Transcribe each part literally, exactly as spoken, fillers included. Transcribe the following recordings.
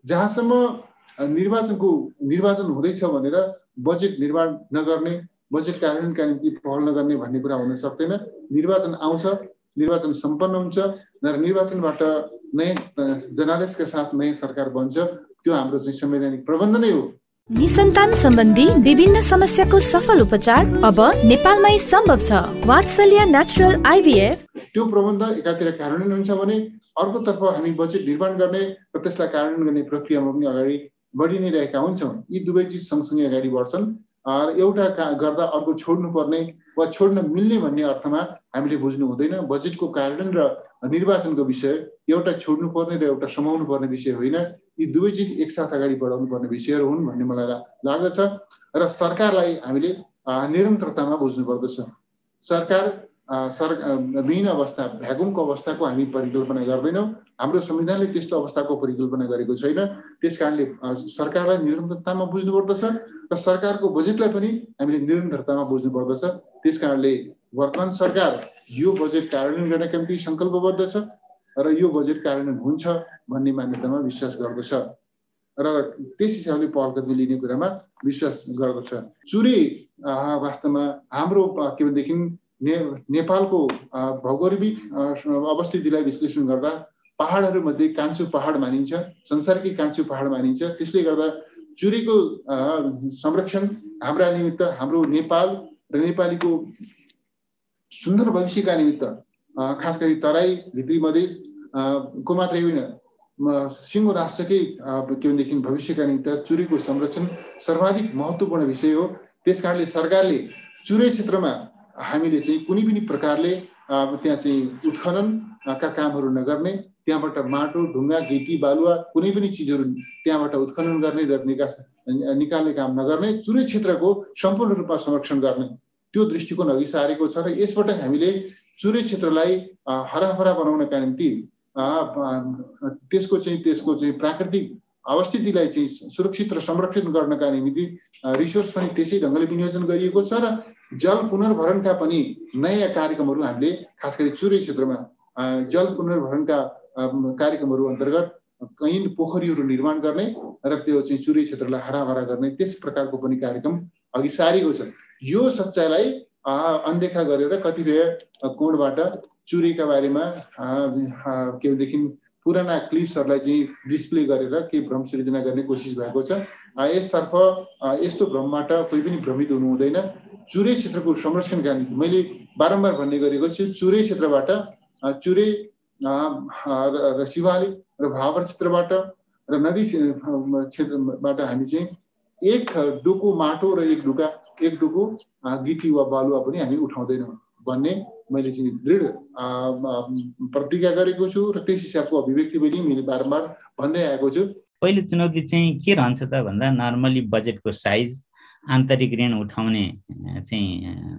जहाँसम्म निर्वाचनको निर्वाचन हुँदैछ भनेर बजेट निर्माण नगर्ने, बजेट कार्यान्वयनका निम्ति पहल नगर्ने भन्ने कुरा हुन सक्दैन। निर्वाचन आउँछ, निर्वाचन सम्पन्न हुन्छ र निर्वाचनबाट नयाँ जनादेशका साथ नयाँ सरकार बन्छ। त्यो हाम्रो चाहिँ संवैधानिक प्रबन्ध नै हो। निसन्तान सम्बन्धी विभिन्न समस्याको सफल उपचार अब नेपालमै सम्भव छ। वात्सल्य नेचुरल आइभीएफ। त्यो प्रबन्ध एकातिर कार्यान्वयन हुन्छ भने अर्कोतर्फ हामी बजेट निर्माण गर्ने र त्यसलाई कार्यान्वयन गर्ने प्रक्रियामा पनि अगाडि बढी नै रहेका हुन्छौँ। यी दुवै चिज सँगसँगै अगाडि बढ्छन्। एउटा गर्दा अर्को छोड्नु पर्ने वा छोड्न मिल्ने भन्ने अर्थमा हामीले बुझ्नु हुँदैन। बजेटको कार्यान्वयन र निर्वाचनको विषय एउटा छोड्नु पर्ने र एउटा समाउनु पर्ने विषय होइन। यी दुवै चिज एकसाथ अगाडि बढाउनु पर्ने विषयहरू हुन् भन्ने मलाई लाग्दछ र सरकारलाई हामीले निरन्तरतामा बुझ्नु पर्दछ। सरकार सर विहीन अवस्था, भ्याकुमको अवस्थाको हामी परिकल्पना गर्दैनौँ। हाम्रो संविधानले त्यस्तो अवस्थाको परिकल्पना गरेको छैन। त्यसकारणले सरकारलाई निरन्तरतामा बुझ्नु पर्दछ र सरकारको बजेटलाई पनि हामीले निरन्तरतामा बुझ्नु पर्दछ। त्यसकारणले वर्तमान सरकार यो बजेट कार्यान्वयन गर्नका निम्ति सङ्कल्पबद्ध छ र यो बजेट कार्यान्वयन हुन्छ भन्ने मान्यतामा विश्वास गर्दछ र त्यस हिसाबले पहल कदमी लिने कुरामा विश्वास गर्दछ। चुरे वास्तवमा हाम्रो के भनेदेखि ने नेपालको भौगोलिक अवस्थितिलाई विश्लेषण गर्दा पहाडहरूमध्ये कान्छो पहाड मानिन्छ, संसारकै कान्छो पहाड मानिन्छ। त्यसले गर्दा चुरेको संरक्षण हाम्रा निमित्त, हाम्रो नेपाल र नेपालीको सुन्दर भविष्यका निमित्त, खास गरी तराई, भित्री मधेस को मात्रै होइन, सिङ्गो राष्ट्रकै के भनेदेखि भविष्यका निमित्त चुरेको संरक्षण सर्वाधिक महत्त्वपूर्ण विषय हो। त्यसकारणले सरकारले चुरे क्षेत्रमा हामीले चाहिँ कुनै पनि प्रकारले त्यहाँ चाहिँ उत्खननका कामहरू नगर्ने, त्यहाँबाट माटो, ढुङ्गा, गिटी, बालुवा कुनै पनि चिजहरू त्यहाँबाट उत्खनन गर्ने र निकास निकाल्ने काम नगर्ने, चुरे क्षेत्रको सम्पूर्ण रूपमा संरक्षण गर्ने त्यो दृष्टिकोण अघि सारेको छ र यसबाट हामीले चुरे क्षेत्रलाई हराभरा बनाउनका निम्ति त्यसको चाहिँ त्यसको चाहिँ प्राकृतिक अवस्थितिलाई चाहिँ सुरक्षित र संरक्षण गर्नका निम्ति रिसोर्स पनि त्यसै ढङ्गले विनियोजन गरिएको छ र जल पुनर्भरणका पनि नयाँ कार्यक्रमहरू हामीले खास गरी चुरे क्षेत्रमा जल पुनर्भरणका कार्यक्रमहरू अन्तर्गत कैयन पोखरीहरू निर्माण गर्ने र त्यो चाहिँ चुरे क्षेत्रलाई हराभरा गर्ने त्यस प्रकारको पनि कार्यक्रम अघि सारेको छ। यो सच्चाइलाई अनदेखा गरेर कतिपय कोणबाट चुरेका बारेमा के भनेदेखि पुराना क्लिप्सहरूलाई चाहिँ डिस्प्ले गरेर केही भ्रम सृजना गर्ने कोसिस भएको छ। यसतर्फ यस्तो भ्रमबाट कोही पनि भ्रमित हुनु हुँदैन। चुरे क्षेत्रको संरक्षणका निम्ति मैले बारम्बार भन्ने गरेको छु, चुरे क्षेत्रबाट चुरे र शिवालिक र भावर क्षेत्रबाट र नदी क्षेत्रबाट हामी चाहिँ एक डुकु माटो र एक डुका एक डुकु गिटी वा बालुवा पनि हामी उठाउँदैनौँ भन्ने मैले चाहिँ दृढ प्रतिज्ञा गरेको छु र त्यस हिसाबको अभिव्यक्ति पनि मैले बारम्बार भन्दै आएको छु। पहिलो चुनौती चाहिँ के रहन्छ त भन्दा नर्मली बजेटको साइज, आन्तरिक ऋण उठाउने चाहिँ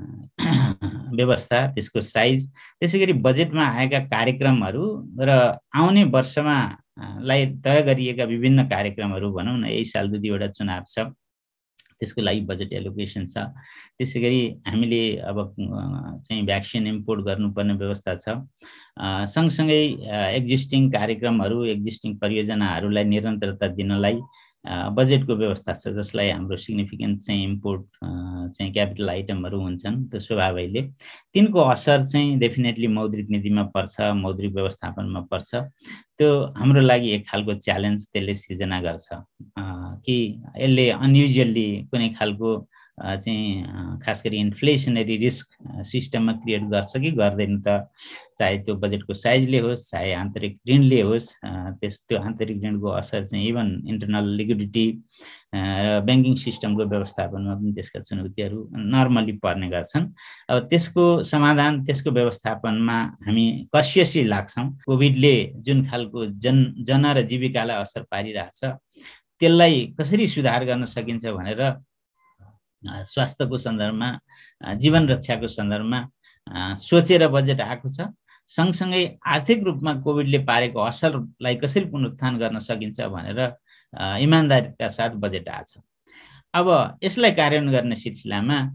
व्यवस्था, त्यसको साइज, त्यसै गरी बजेटमा आएका कार्यक्रमहरू र आउने वर्षमा लाई तय गरिएका विभिन्न कार्यक्रमहरू भनौँ न, यही साल दुई दुईवटा चुनाव छ, त्यसको लागि बजेट एलोकेसन छ। त्यसै गरी हामीले अब चाहिँ भ्याक्सिन इम्पोर्ट गर्नुपर्ने व्यवस्था छ। सँगसँगै एक्जिस्टिङ कार्यक्रमहरू, एक्जिस्टिङ परियोजनाहरूलाई निरन्तरता दिनलाई बजेटको व्यवस्था छ, जसलाई हाम्रो सिग्निफिकेन्ट चाहिँ इम्पोर्ट चाहिँ क्यापिटल आइटमहरू हुन्छन्। त्यो स्वभावैले तिनको असर चाहिँ डेफिनेटली मौद्रिक नीतिमा पर्छ, मौद्रिक व्यवस्थापनमा पर्छ। त्यो हाम्रो लागि एक खालको च्यालेन्ज त्यसले सिर्जना गर्छ कि यसले अनयुजुअली कुनै खालको चाहिँ खास गरी इन्फ्लेसनरी रिस्क सिस्टममा क्रिएट गर्छ कि गर्दैन त, चाहे त्यो बजेटको साइजले होस्, चाहे आन्तरिक ऋणले होस्। त्यस त्यो आन्तरिक ऋणको असर चाहिँ इभन इन्टरनल लिक्विडिटी र ब्याङ्किङ सिस्टमको व्यवस्थापनमा पनि त्यसका चुनौतीहरू नर्मली पर्ने गर्छन्। अब त्यसको समाधान, त्यसको व्यवस्थापनमा हामी कसियसी लाग्छौँ। कोभिडले जुन खालको जन जन र जीविकालाई असर पारिरहेछ त्यसलाई कसरी सुधार गर्न सकिन्छ भनेर स्वास्थ्यको सन्दर्भमा, जीवन रक्षाको सन्दर्भमा सोचेर बजेट आएको छ। सँगसँगै आर्थिक रूपमा कोभिडले पारेको असरलाई कसरी पुनरुत्थान गर्न सकिन्छ भनेर इमान्दारीका साथ बजेट आएको छ। अब यसलाई कार्यान्वयन गर्ने सिलसिलामा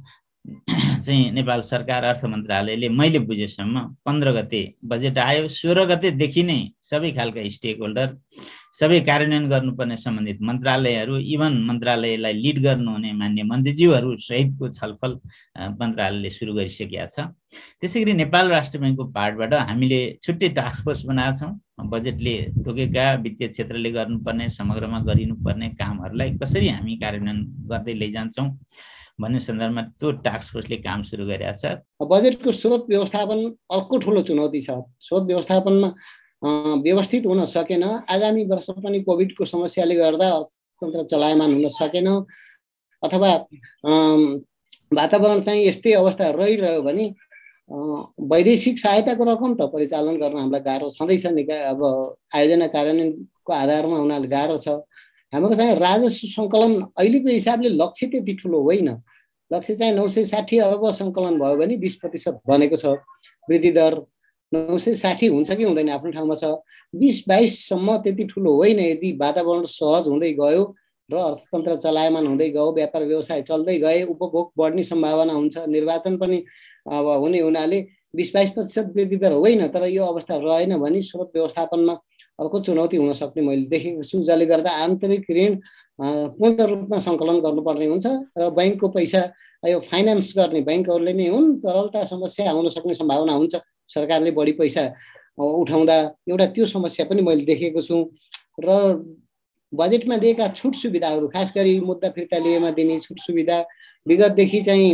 चाहिँ नेपाल सरकार अर्थ मन्त्रालयले मैले बुझेसम्म पन्ध्र गते बजेट आयो, सोह्र गतेदेखि नै सबै खालका स्टेक होल्डर, सबै कार्यान्वयन गर्नुपर्ने सम्बन्धित मन्त्रालयहरू, इभन मन्त्रालयलाई लिड गर्नुहुने मान्य मन्त्रीज्यूहरू सहितको छलफल मन्त्रालयले सुरु गरिसकेका छ। त्यसै गरी नेपाल राष्ट्र ब्याङ्कको पार्टबाट हामीले छुट्टै टास्क फोर्स बनाएका छौँ। बजेटले तोकेका वित्तीय क्षेत्रले गर्नुपर्ने, समग्रमा गरिनुपर्ने कामहरूलाई कसरी हामी कार्यान्वयन गर्दै लैजान्छौँ भन्ने सन्दर्भमा त्यो टास्क फोर्सले काम सुरु गरेको छ। बजेटको स्रोत व्यवस्थापन अर्को ठुलो चुनौती छ। स्रोत व्यवस्थापनमा व्यवस्थित हुन सकेन। आगामी वर्ष पनि कोभिडको समस्याले गर्दा अर्थतन्त्र चलायमान हुन सकेन, अथवा वातावरण चाहिँ यस्तै अवस्था रहिरह्यो भने वैदेशिक सहायताको रकम त परिचालन गर्न हामीलाई गाह्रो छँदैछ। निका अब आयोजना कार्यान्वयनको आधारमा हुनाले गाह्रो छ। हाम्रो चाहिँ राजस्व सङ्कलन अहिलेको हिसाबले लक्ष्य त्यति ठुलो होइन। लक्ष्य चाहिँ नौ सय साठी अर्ब सङ्कलन भयो भने बिस प्रतिशत बनेको छ। वृद्धि दर नौ सय साठी हुन्छ कि हुँदैन आफ्नो ठाउँमा छ। बिस बाइससम्म त्यति ठुलो होइन। यदि वातावरण सहज हुँदै गयो र अर्थतन्त्र चलायमान हुँदै गयो, व्यापार व्यवसाय चल्दै गए, उपभोग बढ्ने सम्भावना हुन्छ। निर्वाचन पनि अब हुने हुनाले बिस बाइस प्रतिशत वृद्धि दर होइन, तर यो अवस्था रहेन भने स्रोत व्यवस्थापनमा अर्को चुनौती हुन सक्ने मैले देखेको छु। जसले गर्दा आन्तरिक ऋण पूर्ण रूपमा सङ्कलन गर्नुपर्ने हुन्छ र ब्याङ्कको पैसा यो फाइनेन्स गर्ने ब्याङ्कहरूले नै हुन्। तरलता समस्या आउन सक्ने सम्भावना हुन्छ सरकारले बढी पैसा उठाउँदा। एउटा त्यो समस्या पनि मैले देखेको छु। र बजेटमा दिएका छुट सुविधाहरू, खास गरी मुद्दा फिर्ता लिएमा दिने छुट सुविधा, विगतदेखि चाहिँ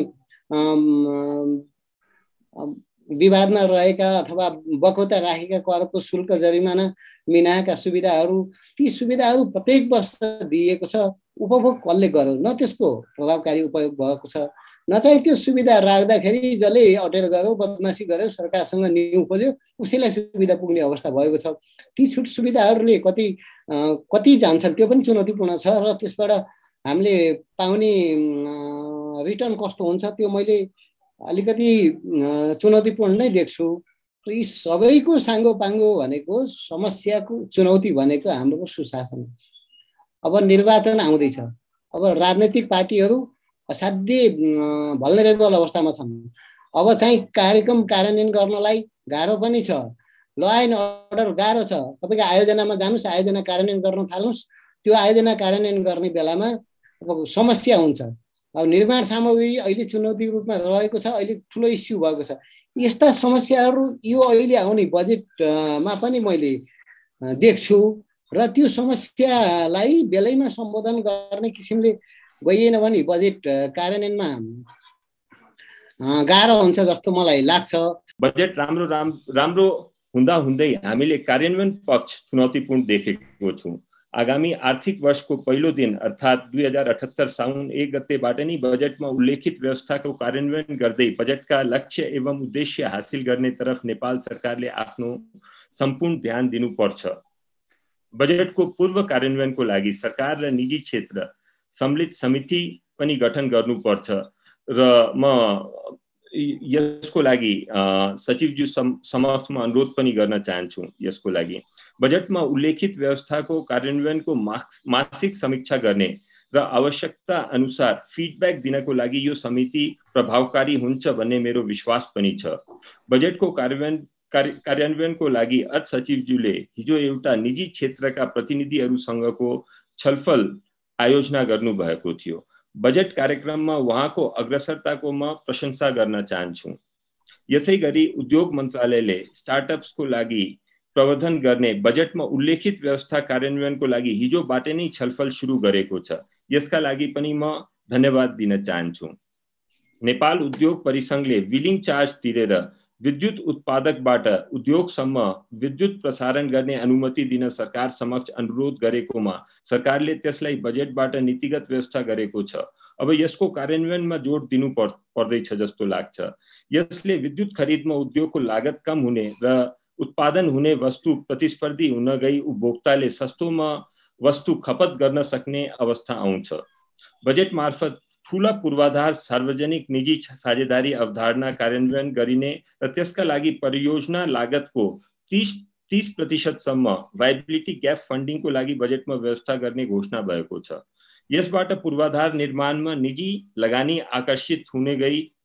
विवादमा रहेका अथवा बकौता राखेका करको शुल्क जरिमाना मिनाएका सुविधाहरू, ती सुविधाहरू प्रत्येक वर्ष दिएको छ। उपभोग कसले गर्यो? न त्यसको प्रभावकारी उपयोग भएको छ, न चाहिँ त्यो सुविधा राख्दाखेरि जसले अटेर गयो, बदमासी गर्यो, सरकारसँग न्यु खोज्यो, उसैलाई सुविधा पुग्ने अवस्था भएको छ। ती छुट सुविधाहरूले कति कति जान्छन् त्यो पनि चुनौतीपूर्ण छ। र त्यसबाट हामीले पाउने रिटर्न कस्तो हुन्छ त्यो मैले अलिकति चुनौतीपूर्ण नै देख्छु। यी सबैको साङ्गो पाङ्गो भनेको समस्याको चुनौती भनेको हाम्रो सुशासन। अब निर्वाचन आउँदैछ। अब राजनैतिक पार्टीहरू असाध्यै भल्नरेबल अवस्थामा छन्। अब चाहिँ कार्यक्रम कार्यान्वयन गर्नलाई गाह्रो पनि छ। ल एन्ड अर्डर गाह्रो छ। तपाईँको आयोजनामा जानुहोस्, आयोजना कार्यान्वयन गर्न थाल्नुहोस्। त्यो आयोजना कार्यान्वयन गर्ने बेलामा अब समस्या हुन्छ। अब निर्माण सामग्री अहिले चुनौती रूपमा रहेको छ, अहिले ठुलो इस्यु भएको छ। यस्ता समस्याहरू यो अहिले आउने बजेटमा पनि मैले देख्छु र त्यो समस्यालाई बेलैमा सम्बोधन गर्ने किसिमले गइएन भने बजेट कार्यान्वयनमा गाह्रो हुन्छ जस्तो मलाई लाग्छ। बजेट राम्रो राम्रो हुँदा हुँदै हामीले कार्यान्वयन पक्ष चुनौतीपूर्ण देखेको छौँ। आगामी आर्थिक वर्षको पहिलो दिन अर्थात् दुई हजार अठहत्तर साउन एक गतेबाट नै बजेटमा उल्लेखित व्यवस्थाको कार्यान्वयन गर्दै बजेटका लक्ष्य एवं उद्देश्य हासिल गर्ने तरफ नेपाल सरकारले आफ्नो सम्पूर्ण ध्यान दिनुपर्छ। बजेटको पूर्व कार्यान्वयनको लागि सरकार र निजी क्षेत्र सम्मिलित समिति पनि गठन गर्नुपर्छ र म यसको लागि सचिवज्यू समक्षमा अनुरोध पनि गर्न चाहन्छु। यसको लागि बजेटमा उल्लेखित व्यवस्थाको कार्यान्वयनको मासिक समीक्षा गर्ने र आवश्यकता अनुसार फिडब्याक दिनको लागि यो समिति प्रभावकारी हुन्छ भन्ने मेरो विश्वास पनि छ। बजेटको कार्यान्वयन कार्यान्वयनको लागि अर्थ सचिवज्यूले हिजो एउटा निजी क्षेत्रका प्रतिनिधिहरूसँगको छलफल आयोजना गर्नुभएको थियो। बजेट कार्यक्रममा उहाँको अग्रसरताको म प्रशंसा गर्न चाहन्छु। यसै गरी उद्योग मन्त्रालयले स्टार्टअप्सको लागि प्रवर्धन गर्ने बजेटमा उल्लेखित व्यवस्था कार्यान्वयनको लागि हिजोबाट नै छलफल सुरु गरेको छ। यसका लागि पनि म धन्यवाद दिन चाहन्छु। नेपाल उद्योग परिसंघले बिलिङ चार्ज तिरेर विद्युत उत्पादकबाट उद्योगसम्म विद्युत प्रसारण गर्ने अनुमति दिन सरकार समक्ष अनुरोध गरेकोमा सरकारले त्यसलाई बजेटबाट नीतिगत व्यवस्था गरेको छ। अब यसको कार्यान्वयनमा जोड दिनु पर्दैछ जस्तो लाग्छ। यसले विद्युत खरिदमा उद्योगको लागत कम हुने र उत्पादन हुने वस्तु प्रतिस्पर्धी हुन गई उपभोक्ताले सस्तोमा वस्तु खपत गर्न सक्ने अवस्था आउँछ। बजेट मार्फत ठूला पूर्वाधार सार्वजनिक निजी साझेदारी अवधारणा कार्यान्वयन गरिने र त्यसका लागि परियोजना लागतको तीस प्रतिशतसम्म भाइबिलिटी ग्याप फन्डिङको लागि बजेटमा व्यवस्था गर्ने घोषणा भएको छ। यसबाट पूर्वाधार निर्माणमा निजी लगानी आकर्षित हुने गई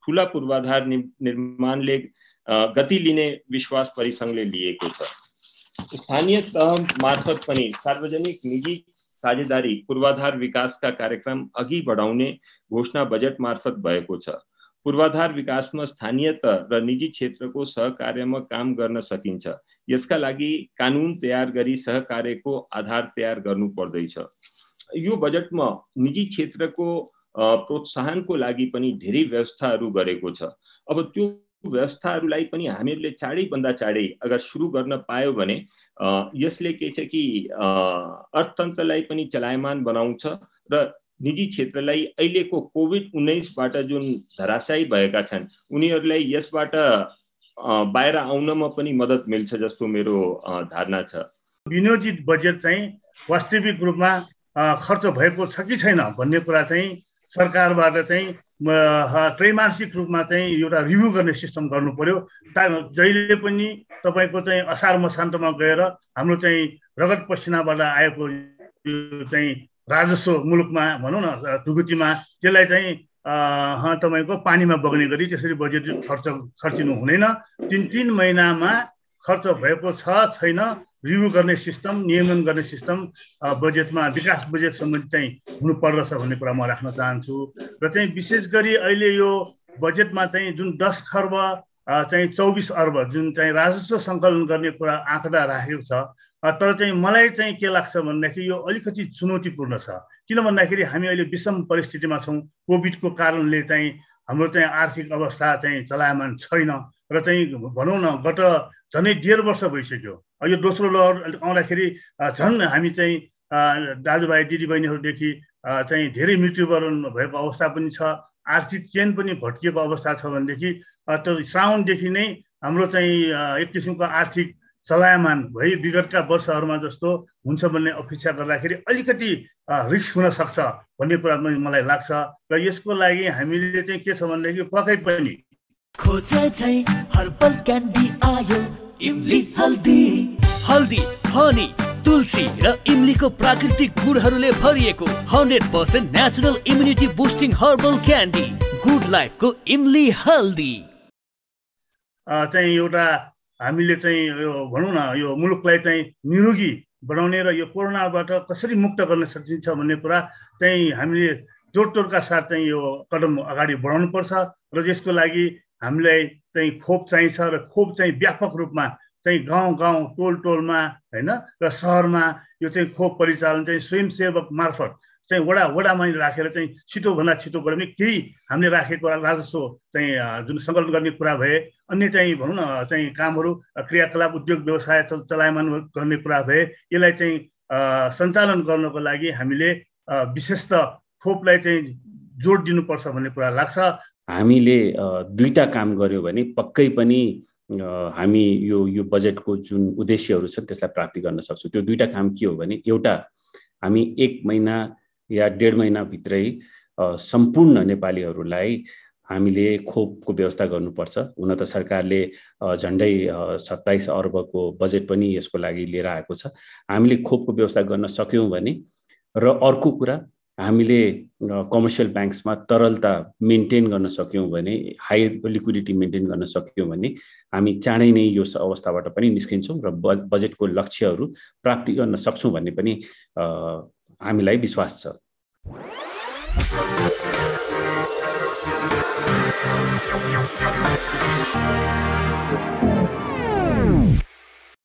ठूला पूर्वाधार निर्माणले गति लिने विश्वास परिसंघले लिएको छ। स्थानीय तह मार्फत पनि सार्वजनिक निजी साझेदारी पूर्वाधार विकासका कार्यक्रम अघि बढाउने घोषणा बजेट मार्फत भएको छ। पूर्वाधार विकासमा स्थानीय तह र निजी क्षेत्रको सहकार्यमा काम गर्न सकिन्छ। यसका लागि कानुन तयार गरी सहकार्यको आधार तयार गर्नु पर्दैछ। यो बजेटमा निजी क्षेत्रको प्रोत्साहनको लागि पनि धेरै व्यवस्थाहरू गरेको छ। अब त्यो व्यवस्थाहरूलाई पनि हामीहरूले चाँडै भन्दा चाँडै अगर सुरु गर्न पायो भने यसले के छ कि अर्थतन्त्रलाई पनि चलायमान बनाउँछ र निजी क्षेत्रलाई अहिलेको कोभिड उन्नाइसबाट जुन धराशायी भएका छन् उनीहरूलाई यसबाट बाहिर आउनमा पनि मद्दत मिल्छ जस्तो मेरो धारणा छ। विनियोजित बजेट चाहिँ वास्तविक रूपमा खर्च भएको छ कि छैन भन्ने कुरा चाहिँ सरकारबाट चाहिँ त्रैमासिक रूपमा चाहिँ एउटा रिभ्यू गर्ने सिस्टम गर्नु पर्यो। जहिले पनि तपाईँको चाहिँ असार मसान्तमा गएर हाम्रो चाहिँ रगत पसिनाबाट आएको चाहिँ राजस्व मुलुकमा भनौँ न ढुकुटीमा त्यसलाई चाहिँ तपाईँको पानीमा बग्ने गरी त्यसरी बजेट खर्च खर्चिनु हुँदैन। तिन तिन महिनामा खर्च भएको छ छैन रिभ्यू गर्ने सिस्टम, नियमन गर्ने सिस्टम बजेटमा विकास बजेट सम्बन्धी चाहिँ हुनुपर्दछ भन्ने कुरा म राख्न चाहन्छु। र चाहिँ विशेष गरी अहिले यो बजेटमा चाहिँ जुन दस खर्ब चाहिँ चौबिस अर्ब जुन चाहिँ राजस्व सङ्कलन गर्ने कुरा आँकडा राखेको छ, तर चाहिँ मलाई चाहिँ के लाग्छ भन्दाखेरि यो अलिकति चुनौतीपूर्ण छ। किन भन्दाखेरि हामी अहिले विषम परिस्थितिमा छौँ। कोभिडको कारणले चाहिँ हाम्रो चाहिँ आर्थिक अवस्था चाहिँ चलायमान छैन र चाहिँ भनौँ न गत झन्डै डेढ वर्ष भइसक्यो। यो दोस्रो लहर आउँदाखेरि झन् हामी चाहिँ दाजुभाइ दिदीबहिनीहरूदेखि चाहिँ धेरै मृत्युवरण भएको अवस्था पनि छ। आर्थिक चेन पनि भट्किएको अवस्था छ भनेदेखि त्यो साउनदेखि नै हाम्रो चाहिँ एक किसिमको आर्थिक चलायमान भई विगतका वर्षहरूमा जस्तो हुन्छ भन्ने अपेक्षा गर्दाखेरि अलिकति रिस्क हुन सक्छ भन्ने कुरा मलाई लाग्छ। र यसको लागि हामीले चाहिँ के छ भनेदेखि पक्कै पनि खोजे चाहिँ हर्बल क्यान्डी आयो इमली हल्दी हल्दी हनी तुलसी र इमलीको प्राकृतिक गुणहरूले भरिएको hundred percent natural immunity boosting herbal candy good लाइफको इमली हल्दी चाहिँ एउटा हामीले चाहिँ यो भनौँ न यो मुलुकलाई चाहिँ निरोगी बनाउने र यो कोरोनाबाट कसरी मुक्त गर्न सकिन्छ भन्ने कुरा चाहिँ हामीले जोडतोडका साथ चाहिँ यो कदम अगाडि बढाउनुपर्छ। र यसको लागि हामीलाई चाहिँ खोप चाहिन्छ र खोप चाहिँ व्यापक रूपमा चाहिँ गाउँ गाउँ टोल टोलमा हैन र सहरमा यो चाहिँ खोप परिचालन चाहिँ स्वयंसेवक मार्फत चाहिँ वडा वडामा राखेर चाहिँ छिटोभन्दा छिटो गर्ने केही हामीले राखेको राजस्व चाहिँ जुन सङ्कलन गर्ने कुरा भए अन्य चाहिँ भनौँ न चाहिँ कामहरू क्रियाकलाप उद्योग व्यवसाय चलायमान गर्ने कुरा भए यसलाई चाहिँ सञ्चालन गर्नको लागि हामीले विशेष त खोपलाई चाहिँ जोड दिनुपर्छ भन्ने कुरा लाग्छ। हामीले दुईटा काम गर्यो भने पक्कै पनि हामी यो यो बजेटको जुन उद्देश्यहरू छन् त्यसलाई प्राप्ति गर्न सक्छौँ। त्यो दुईटा काम के हो भने एउटा हामी एक महिना या डेढ महिनाभित्रै सम्पूर्ण नेपालीहरूलाई हामीले खोपको व्यवस्था गर्नुपर्छ। हुन त सरकारले झन्डै सत्ताइस अर्बको बजेट पनि यसको लागि लिएर आएको छ। हामीले खोपको व्यवस्था गर्न सक्यौँ भने र अर्को कुरा हामीले कमर्सियल ब्याङ्क्समा तरलता मेन्टेन गर्न सक्यौँ भने हाई लिक्विडिटी मेन्टेन गर्न सक्यौँ भने हामी चाँडै नै यो अवस्थाबाट पनि निस्किन्छौँ र बजेटको लक्ष्यहरू प्राप्ति गर्न सक्छौँ भन्ने पनि हामीलाई विश्वास छ। Thank you.